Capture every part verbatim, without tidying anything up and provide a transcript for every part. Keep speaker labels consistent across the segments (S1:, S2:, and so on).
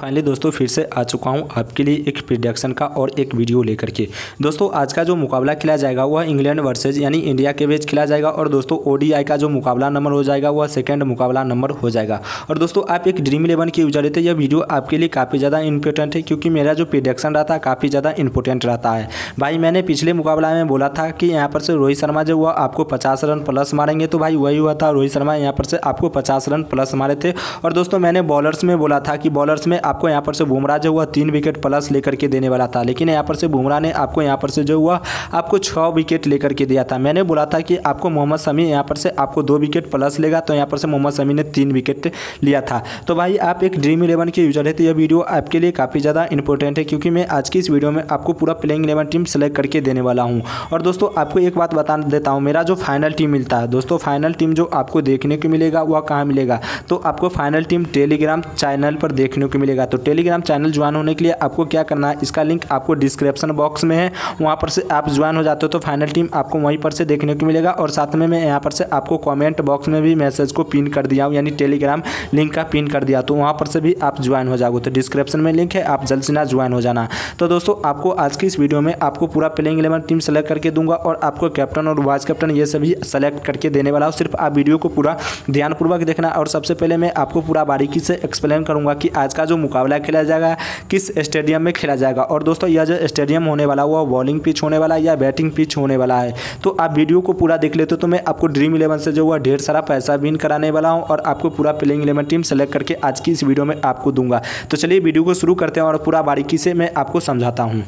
S1: Finally दोस्तों फिर से आ चुका हूं आपके लिए एक प्रेडिक्शन का और एक वीडियो लेकर के। दोस्तों आज का जो मुकाबला खेला जाएगा वह इंग्लैंड वर्सेज यानी इंडिया के बीच खेला जाएगा और दोस्तों ओडीआई का जो मुकाबला नंबर हो जाएगा वह सेकंड मुकाबला नंबर हो जाएगा। और दोस्तों आप एक ड्रीम इलेवन की यूजर थे, यह वीडियो आपके लिए काफ़ी ज़्यादा इंपॉर्टेंट है क्योंकि मेरा जो प्रेडिक्शन रहता है काफ़ी ज़्यादा इंपॉर्टेंट रहता है। भाई मैंने पिछले मुकाबला में बोला था कि यहाँ पर से रोहित शर्मा जो हुआ आपको पचास रन प्लस मारेंगे, तो भाई वही हुआ था। रोहित शर्मा यहाँ पर से आपको पचास रन प्लस मारे थे। और दोस्तों मैंने बॉलर्स में बोला था कि बॉलर्स में आपको यहाँ पर से बुमराह जो हुआ तीन विकेट प्लस लेकर के देने वाला था, लेकिन यहाँ पर से बुमराह ने आपको यहाँ पर से जो हुआ आपको छः विकेट लेकर के दिया था। मैंने बोला था कि आपको मोहम्मद शमी यहाँ पर से आपको दो विकेट प्लस लेगा, तो यहाँ पर से मोहम्मद शमी ने तीन विकेट लिया था। तो भाई आप एक ड्रीम इलेवन के यूजर है तो यह वीडियो आपके लिए काफ़ी ज़्यादा इंपॉर्टेंट है क्योंकि मैं आज की इस वीडियो में आपको पूरा प्लेइंग इलेवन टीम सेलेक्ट करके देने वाला हूँ। और दोस्तों आपको एक बात बता देता हूँ, मेरा जो फाइनल टीम मिलता है दोस्तों, फाइनल टीम जो आपको देखने को मिलेगा वह कहाँ मिलेगा, तो आपको फाइनल टीम टेलीग्राम चैनल पर देखने को मिलेगा। तो टेलीग्राम चैनल ज्वाइन होने के लिए आपको क्या करना है, इसका लिंक आपको डिस्क्रिप्शन बॉक्स में है, वहाँ पर से आप ज्वाइन हो जाते हो तो फाइनल टीम आपको वहीं पर से देखने को मिलेगा। और साथ में मैं यहाँ पर से आपको कमेंट बॉक्स में भी मैसेज को पिन कर दिया हूँ, यानी टेलीग्राम लिंक का पिन कर दिया, तो वहाँ पर से भी आप ज्वाइन हो जाओगे। तो डिस्क्रिप्शन में लिंक है, आप जल्द से ना ज्वाइन हो जाना। तो दोस्तों आपको आज की इस वीडियो में आपको पूरा प्लेइंग इलेवन टीम सेलेक्ट करके दूंगा और आपको कैप्टन और वाइस कैप्टन ये सभी सेलेक्ट करके देने वाला हूँ। सिर्फ आप वीडियो को पूरा ध्यानपूर्वक देखना। और सबसे पहले मैं आपको पूरा बारीकी से एक्सप्लेन करूंगा कि आज का जो मुकाबला खेला जाएगा किस स्टेडियम में खेला जाएगा। और दोस्तों यह जो स्टेडियम होने वाला हुआ बॉलिंग पिच होने वाला है या बैटिंग पिच होने वाला है, तो आप वीडियो को पूरा देख लेते हो तो मैं आपको ड्रीम इलेवन से जो हुआ ढेर सारा पैसा विन कराने वाला हूं और आपको पूरा प्लेइंग इलेवन टीम सेलेक्ट करके आज की इस वीडियो में आपको दूंगा। तो चलिए वीडियो को शुरू करते हैं और पूरा बारीकी से मैं आपको समझाता हूँ।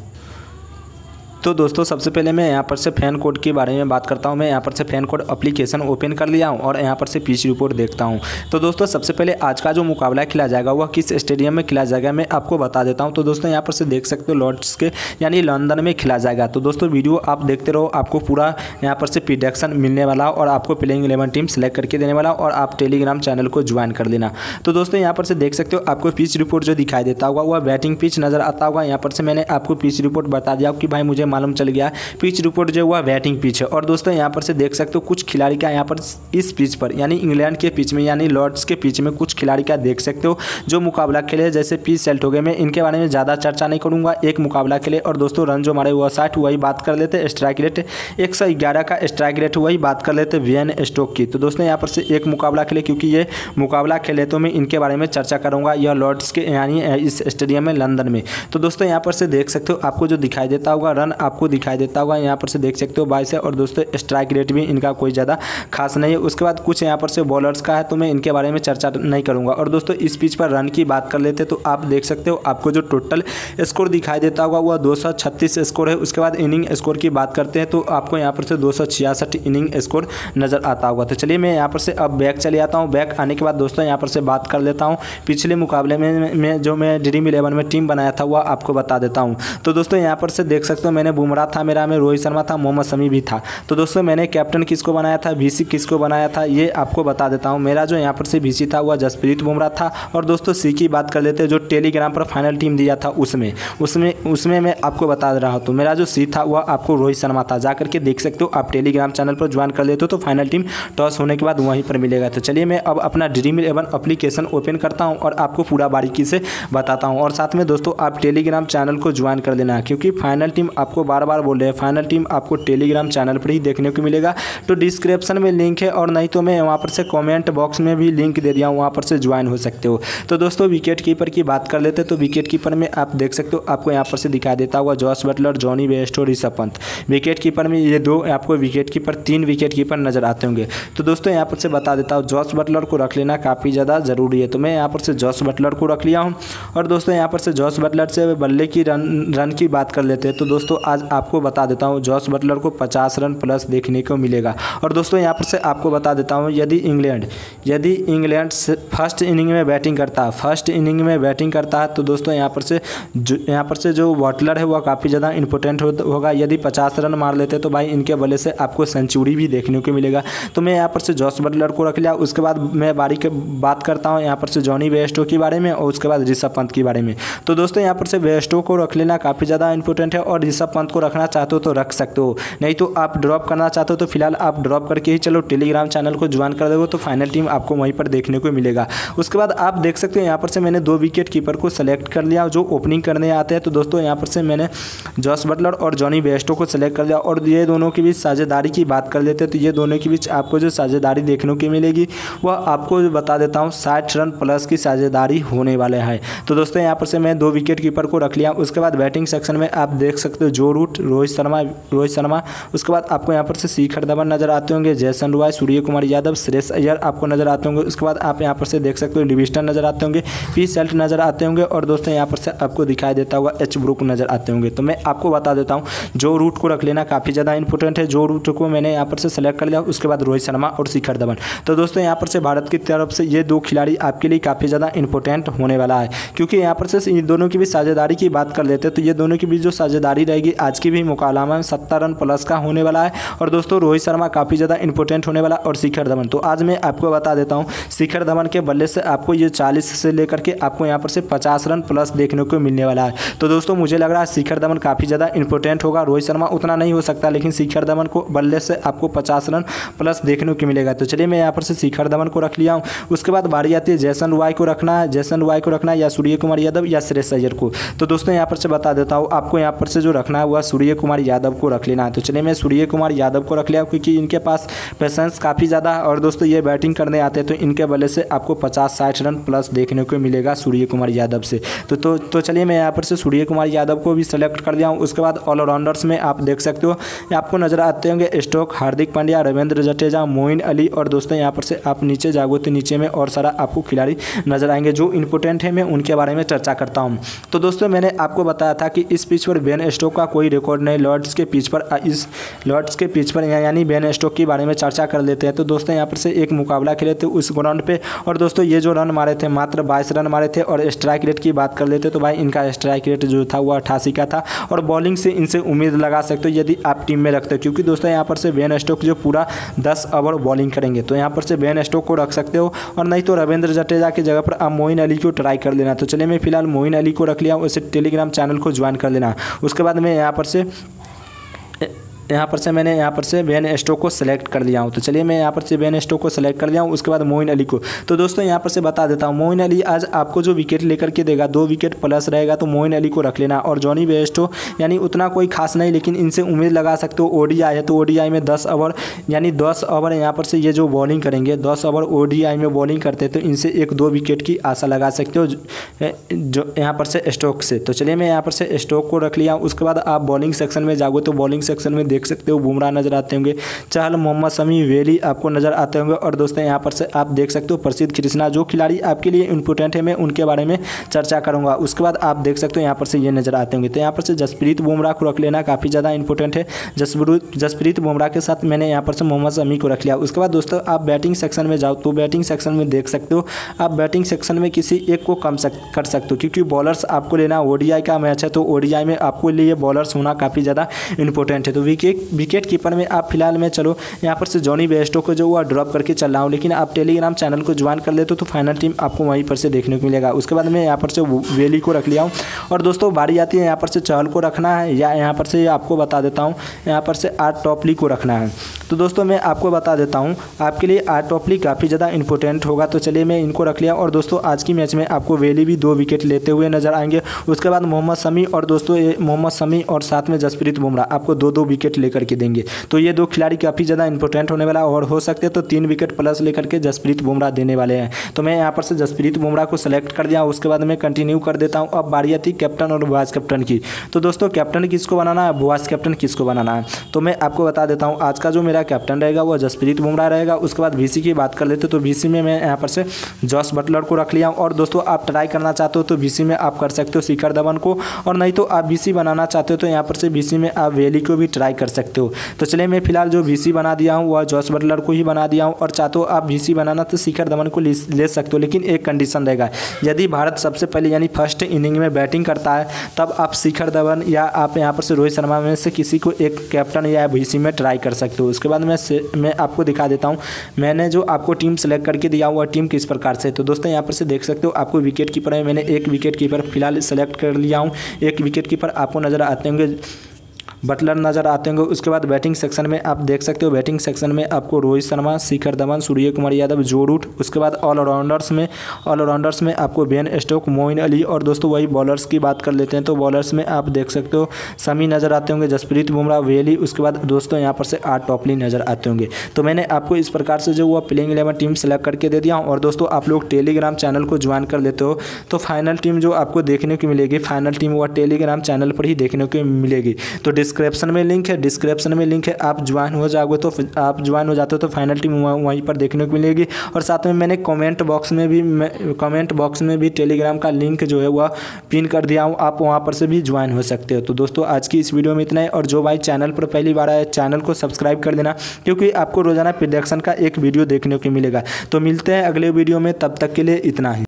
S1: तो दोस्तों सबसे पहले मैं यहाँ पर से फैन कोड के बारे में बात करता हूँ। मैं यहाँ पर से फैन कोड एप्लीकेशन ओपन कर लिया हूँ और यहाँ पर से पिच रिपोर्ट देखता हूँ। तो दोस्तों सबसे पहले आज का जो मुकाबला खेला जाएगा वह किस स्टेडियम में खेला जाएगा मैं आपको बता देता हूँ। तो दोस्तों यहाँ पर से देख सकते हो लॉर्ड्स के यानी लंदन में खेला जाएगा। तो दोस्तों वीडियो आप देखते रहो, आपको पूरा यहाँ पर से प्रेडिक्शन मिलने वाला और आपको प्लेइंग इलेवन टीम सेलेक्ट करके देने वाला और आप टेलीग्राम चैनल को ज्वाइन कर लेना। तो दोस्तों यहाँ पर से देख सकते हो आपको पिच रिपोर्ट जो दिखाई देता होगा वह बैटिंग पिच नजर आता होगा। यहाँ पर से मैंने आपको पिच रिपोर्ट बता दिया कि भाई मुझे मालूम चल गया पिच रिपोर्ट जो हुआ बैटिंग पिच है। और दोस्तों यहाँ पर से देख सकते हो कुछ खिलाड़ी का यहाँ पर इस पिच पर यानी इंग्लैंड के पिच में यानी लॉर्ड्स के पिच में कुछ खिलाड़ी का देख सकते हो जो मुकाबला खेले, जैसे पी सेल्ट हो गए। मैं इनके बारे में ज़्यादा चर्चा नहीं करूँगा, एक मुकाबला खेले। और दोस्तों रन जो मारे हुआ साठ वही बात कर लेते, स्ट्राइक रेट एक सौ ग्यारह का स्ट्राइक रेट वही बात कर लेते वियन स्टोक की। तो दोस्तों यहाँ पर से एक मुकाबला खेले, क्योंकि ये मुकाबला खेले तो मैं इनके बारे में चर्चा करूँगा, यह लॉर्ड्स के यानी इस स्टेडियम में लंदन में। तो दोस्तों यहाँ पर से देख सकते हो आपको जो दिखाई देता होगा रन आपको दिखाई देता होगा, यहाँ पर से देख सकते हो बाईस है। और दोस्तों स्ट्राइक रेट भी इनका कोई ज़्यादा खास नहीं है। उसके बाद कुछ यहाँ पर से बॉलर्स का है तो मैं इनके बारे में चर्चा नहीं करूँगा। और दोस्तों इस पिच पर रन की बात कर लेते तो आप देख सकते हो आपको जो टोटल स्कोर दिखाई देता होगा वह दो सौ छत्तीस स्कोर है। उसके बाद इनिंग स्कोर की बात करते हैं तो आपको यहाँ पर से दो सौ छियासठ इनिंग स्कोर नज़र आता होगा। तो चलिए मैं यहाँ पर से अब बैक चले आता हूँ। बैक आने के बाद दोस्तों यहाँ पर से बात कर लेता हूँ पिछले मुकाबले में मैं जो मैं ड्रीम इलेवन में टीम बनाया था वह आपको बता देता हूँ। तो दोस्तों यहाँ पर से देख सकते हो मैंने बुमराह था, मेरा में रोहित शर्मा था, मोहम्मद शमी भी था। तो दोस्तों मैंने कैप्टन किसको बनाया था, वीसी किसको बनाया था ये आपको बता देता हूँ। मेरा जो यहाँ पर से वीसी था वह जसप्रीत बुमराह था। और दोस्तों सी की बात कर लेते हैं जो टेलीग्राम पर फाइनल टीम दिया था उसमें उसमें उसमें मैं आपको बता दे रहा हूँ। तो मेरा जो सी था वह आपको रोहित शर्मा था, जा करके देख सकते हो आप टेलीग्राम चैनल पर ज्वाइन कर लेते हो तो फाइनल टीम टॉस होने के बाद वहीं पर मिलेगा। तो चलिए मैं अब अपना ड्रीम इलेवन एप्लीकेशन ओपन करता हूँ और आपको पूरा बारीकी से बताता हूँ। और साथ में दोस्तों आप टेलीग्राम चैनल को ज्वाइन कर देना, क्योंकि फाइनल टीम आपको बार बार बोल रहे हैं फाइनल टीम आपको टेलीग्राम चैनल पर ही देखने को मिलेगा। तो डिस्क्रिप्शन में लिंक है और नहीं तो मैं वहाँ पर से कमेंट बॉक्स में भी लिंक दे दिया हूँ, वहाँ पर से ज्वाइन हो सकते हो। तो दोस्तों विकेट कीपर की बात कर लेते तो विकेट कीपर में आप देख सकते हो आपको यहाँ पर से दिखाई देता होगा Jos Buttler, Jonny Bairstow, Rishabh Pant. Wicket keeper में ये दो आपको विकेट कीपर तीन विकेट कीपर नजर आते होंगे। तो दोस्तों यहाँ पर से बता देता हूँ जॉस बटलर को रख लेना काफ़ी ज़्यादा ज़रूरी है, तो मैं यहाँ पर से जॉस बटलर को रख लिया हूँ। और दोस्तों यहाँ पर से जॉस बटलर से बल्ले की रन रन की बात कर लेते हैं। तो दोस्तों आज आपको बता देता हूँ जॉस बटलर को पचास रन प्लस देखने को मिलेगा। और दोस्तों यहाँ पर से आपको बता देता हूँ यदि इंग्लैंड यदि इंग्लैंड फर्स्ट इनिंग में बैटिंग करता है फर्स्ट इनिंग में बैटिंग करता है तो दोस्तों यहाँ पर से जो यहाँ पर से जो बटलर है वह काफ़ी ज़्यादा इंपॉर्टेंट होगा। यदि पचास रन मार लेते तो भाई इनके बल्ले से आपको सेंचुरी भी देखने को मिलेगा। तो मैं यहाँ पर से जॉस बटलर को रख लिया। उसके बाद मैं बारी के बात करता हूँ यहाँ पर से जॉनी बेयरस्टो के बारे में और उसके बाद ऋषभ पंत के बारे में। तो दोस्तों यहाँ पर से बेयरस्टो को रख लेना काफ़ी ज़्यादा इंपॉर्टेंट है और ऋषभ पंत को रखना चाहते हो तो रख सकते हो, नहीं तो आप ड्रॉप करना चाहते हो तो फिलहाल आप ड्रॉप करके ही चलो टेलीग्राम चैनल को ज्वाइन कर दोगे तो फाइनल टीम आपको वहीं पर देखने को मिलेगा। उसके बाद आप देख सकते हो यहाँ पर से मैंने दो विकेट कीपर को सेलेक्ट कर लिया जो ओपनिंग करने आते हैं। तो दोस्तों यहाँ पर से मैंने जॉस बटलर और जॉनी बेयरस्टो को सेलेक्ट कर लिया और ये दोनों के बीच साझेदारी की बात कर लेते हैं। तो ये दोनों के बीच आपको जो साझेदारी देखने को मिलेगी वह आपको बता देता हूँ साठ रन प्लस की साझेदारी होने वाले हैं। तो दोस्तों यहाँ पर से मैं दो विकेट कीपर को रख लिया। उसके बाद बैटिंग सेक्शन में आप देख सकते हो जो रूट, रोहित शर्मा रोहित शर्मा उसके बाद आपको यहाँ पर से शिखर धवन नजर आते होंगे, जयसन रॉय, सूर्य कुमार यादव, श्रेयस अय्यर आपको नजर आते होंगे। उसके बाद आप यहाँ पर से देख सकते हो लिविस्टन नजर आते होंगे, पी सेल्ट नजर आते होंगे और दोस्तों यहाँ पर से आपको दिखाई देता हुआ एच ब्रूक नजर आते होंगे। तो मैं आपको बता देता हूँ जो रूट को रख लेना काफ़ी ज़्यादा इंपॉर्टेंट है। जो रूट को मैंने यहाँ पर से सेलेक्ट कर लिया, उसके बाद रोहित शर्मा और शिखर धवन। तो दोस्तों यहाँ पर से भारत की तरफ से ये दो खिलाड़ी आपके लिए काफ़ी ज़्यादा इंपॉर्टेंट होने वाला है, क्योंकि यहाँ पर से इन दोनों की भी साझेदारी की बात कर लेते हैं। तो ये दोनों के बीच जो साझेदारी रहेगी आज की भी मुकाबला में सत्तर रन प्लस का होने वाला है। और दोस्तों रोहित शर्मा काफ़ी ज़्यादा इंपॉर्टेंट होने वाला और शिखर धवन। तो आज मैं आपको बता देता हूँ शिखर धवन के बल्ले से आपको ये चालीस से लेकर के आपको यहाँ पर से पचास रन प्लस देखने को मिलने वाला है। तो दोस्तों मुझे लग रहा है शिखर धवन काफ़ी ज़्यादा इंपॉर्टेंट होगा। रोहित शर्मा उतना नहीं हो सकता, लेकिन शिखर धवन को बल्ले से आपको पचास रन प्लस देखने को मिलेगा। तो चलिए मैं यहाँ पर से शिखर धवन को रख लिया हूँ। उसके बाद बारी आती है जयसन रॉय को रखना है, जयसन रॉय को रखना है या सूर्य कुमार यादव या श्रेयस अय्यर को। तो दोस्तों यहाँ पर से बता देता हूँ आपको यहाँ पर से जो रखना है वह सूर्य कुमार यादव को रख लेना है। तो चलिए मैं सूर्य कुमार यादव को रख लिया, क्योंकि इनके पास पेशेंस काफ़ी ज़्यादा है और दोस्तों ये बैटिंग करने आते हैं तो इनके बल्ले से आपको पचास साठ रन प्लस देखने को मिलेगा सूर्य कुमार यादव से। तो तो, तो चलिए मैं यहाँ पर से सूर्य कुमार यादव को भी सेलेक्ट कर दिया हूँ। उसके बाद ऑलराउंडर्स में आप देख सकते हो आपको नजर आते होंगे Stoke, Hardik Pandya, Ravindra Jadeja, Moeen Ali और दोस्तों यहाँ पर से आप नीचे जाओगे तो नीचे में और सारा आपको खिलाड़ी नजर आएंगे जो इंपॉर्टेंट है। मैं उनके बारे में चर्चा करता हूँ। तो दोस्तों मैंने आपको बताया था कि इस पिच पर बेन स्टोक का कोई रिकॉर्ड नहीं, लॉर्ड्स के पिच पर इस लॉर्ड्स के पिच पर यानी बेन स्टोक के बारे में चर्चा कर लेते हैं। तो दोस्तों यहाँ पर से एक मुकाबला खेले थे उस ग्राउंड पे और दोस्तों ये जो रन मारे थे मात्र बाईस रन मारे थे। और स्ट्राइक रेट की बात कर लेते तो भाई इनका स्ट्राइक रेट जो था वो अट्ठासी का था और बॉलिंग से इनसे उम्मीद लगा सकते हो यदि आप टीम में रखते हो, क्योंकि दोस्तों यहाँ पर से बेन स्टोक जो पूरा दस ओवर बॉलिंग करेंगे। तो यहाँ पर से बेन स्टोक को रख सकते हो और नहीं तो रविंद्र जडेजा की जगह पर आप मोइन अली को ट्राई कर लेना। तो चलिए मैं फिलहाल मोइन अली को रख लिया, उसे टेलीग्राम चैनल को ज्वाइन कर लेना। उसके बाद मैं यहाँ पर से यहाँ पर से मैंने यहाँ पर से बेन स्टोक को सेलेक्ट कर लिया हूँ। तो चलिए मैं यहाँ पर से बेन स्टोक को सेलेक्ट कर लिया हूँ। उसके बाद मोइन अली को। तो दोस्तों यहाँ पर से बता देता हूँ मोइन अली आज आपको जो विकेट लेकर के देगा दो विकेट प्लस रहेगा, तो मोइन अली को रख लेना। और जॉनी बेयरस्टो यानी उतना कोई खास नहीं, लेकिन इनसे उम्मीद लगा सकते हो। ओडीआई है तो ओडीआई में दस ओवर यानी दस ओवर यहाँ पर से ये जो बॉलिंग करेंगे दस ओवर ओडीआई में बॉलिंग करते हैं तो इनसे एक दो विकेट की आशा लगा सकते हो जो यहाँ पर से स्टोक से। तो चलिए मैं यहाँ पर से स्टोक को रख लिया। उसके बाद आप बॉलिंग सेक्शन में जाओगे तो बॉलिंग सेक्शन में देख सकते हो बुमराह नजर आते होंगे, चहल, मोहम्मद शमी, वेली आपको नजर आते होंगे। और दोस्तों यहाँ पर से आप देख सकते हो प्रसिद्ध कृष्णा, जो खिलाड़ी आपके लिए इंपॉर्टेंट है मैं उनके बारे में चर्चा करूंगा। उसके बाद आप देख सकते हो यहाँ पर से ये नजर आते होंगे। तो यहाँ पर से जसप्रीत बुमराह को रख लेना, काफ़ी ज़्यादा इंपॉर्टेंट है। जसप्रीत जसप्रीत बुमराह के साथ मैंने यहाँ पर से मोहम्मद शमी को रख लिया। उसके बाद दोस्तों आप बैटिंग सेक्शन में जाओ तो बैटिंग सेक्शन में देख सकते हो आप बैटिंग सेक्शन में किसी एक को कम सक, कर सकते हो, क्योंकि बॉलर्स आपको लेना ओडीआई का मैच है तो ओडीआई में आपको लिए बॉलर्स होना काफ़ी ज़्यादा इंपॉर्टेंट है। तो विकेट विकेट कीपर में आप फिलहाल में चलो यहाँ पर से जॉनी बेयरस्टो को जो हुआ ड्रॉप करके चल रहा हूँ, लेकिन आप टेलीग्राम चैनल को ज्वाइन कर लेते हो तो फाइनल टीम आपको वहीं पर से देखने को मिलेगा। उसके बाद मैं यहाँ पर से वेली को रख लिया हूँ। और दोस्तों बारी आती है यहाँ पर से चहल को रखना है या यहाँ पर से आपको बता देता हूँ यहाँ पर से आर टॉपली को रखना है। तो दोस्तों मैं आपको बता देता हूँ आपके लिए आर टॉपली काफ़ी ज़्यादा इंपॉर्टेंट होगा। तो चलिए मैं इनको रख लिया। और दोस्तों आज की मैच में आपको वेली भी दो विकेट लेते हुए नजर आएंगे। उसके बाद मोहम्मद शमी और दोस्तों मोहम्मद शमी और साथ में जसप्रीत बुमराह आपको दो दो विकेट लेकर के देंगे। तो ये दो खिलाड़ी काफ़ी ज़्यादा इंपॉर्टेंट होने वाला और हो सकते तो तीन विकेट प्लस लेकर के जसप्रीत बुमराह देने वाले हैं। तो मैं यहाँ पर से जसप्रीत बुमराह को सेलेक्ट कर दिया। उसके बाद मैं कंटिन्यू कर देता हूँ। अब बारी आती कैप्टन और वाइस कैप्टन की। तो दोस्तों कैप्टन किसको बनाना है, वाइस कैप्टन किसको बनाना है, तो मैं आपको बता देता हूँ। आज का जो मेरा कैप्टन रहेगा वो जसप्रीत बुमराह रहेगा। उसके बाद वीसी की बात कर लेते तो वीसी में मैं यहाँ पर से जॉस बटलर को रख लिया। और दोस्तों आप ट्राई करना चाहते हो तो वीसी में आप कर सकते हो शिखर धवन को, और नहीं तो आप वीसी बनाना चाहते हो तो यहाँ पर से वीसी में आप वेली को भी ट्राई कर सकते हो। तो चलिए मैं फिलहाल जो वीसी बना दिया हूँ वह जॉस बटलर को ही बना दिया हूँ। और चाहते हो आप वीसी बनाना तो शिखर धवन को ले सकते हो, लेकिन एक कंडीशन रहेगा, यदि भारत सबसे पहले यानी फर्स्ट इनिंग में बैटिंग करता है तब आप शिखर धवन या आप यहाँ पर से रोहित शर्मा में से किसी को एक कैप्टन या वीसी में ट्राई कर सकते हो। उसके बाद मैं मैं आपको दिखा देता हूँ मैंने जो आपको टीम सेलेक्ट करके दिया हुआ टीम किस प्रकार से। तो दोस्तों यहाँ पर से देख सकते हो आपको विकेट कीपर में मैंने एक विकेट कीपर फिलहाल सेलेक्ट कर लिया हूँ। एक विकेट कीपर आपको नजर आते होंगे बटलर नज़र आते होंगे। उसके बाद बैटिंग सेक्शन में आप देख सकते हो, बैटिंग सेक्शन में आपको रोहित शर्मा, शिखर धवन, सूर्य कुमार यादव, जो रूट। उसके बाद ऑलराउंडर्स में ऑलराउंडर्स में आपको बेन स्टोक, मोइन अली। और दोस्तों वही बॉलर्स की बात कर लेते हैं तो बॉलर्स में आप देख सकते हो शमी नज़र आते होंगे, जसप्रीत बुमराह, वेली। उसके बाद दोस्तों यहाँ पर से आठ टॉपली नज़र आते होंगे। तो मैंने आपको इस प्रकार से जो वो प्लेइंग इलेवन टीम सेलेक्ट करके दे दिया हूँ। और दोस्तों आप लोग टेलीग्राम चैनल को ज्वाइन कर लेते हो तो फाइनल टीम जो आपको देखने को मिलेगी, फाइनल टीम वो टेलीग्राम चैनल पर ही देखने को मिलेगी। तो डिस्क्रिप्शन में लिंक है, डिस्क्रिप्शन में लिंक है, आप ज्वाइन हो जाओगे तो आप ज्वाइन हो जाते हो तो फाइनल टीम वहीं पर देखने को मिलेगी। और साथ में मैंने कमेंट बॉक्स में भी कमेंट बॉक्स में भी टेलीग्राम का लिंक जो है वह पिन कर दिया हूँ, आप वहाँ पर से भी ज्वाइन हो सकते हो। तो दोस्तों आज की इस वीडियो में इतना है। और जो भाई चैनल पर पहली बार आए चैनल को सब्सक्राइब कर देना, क्योंकि आपको रोजाना प्रेडिक्शन का एक वीडियो देखने को मिलेगा। तो मिलते हैं अगले वीडियो में, तब तक के लिए इतना ही।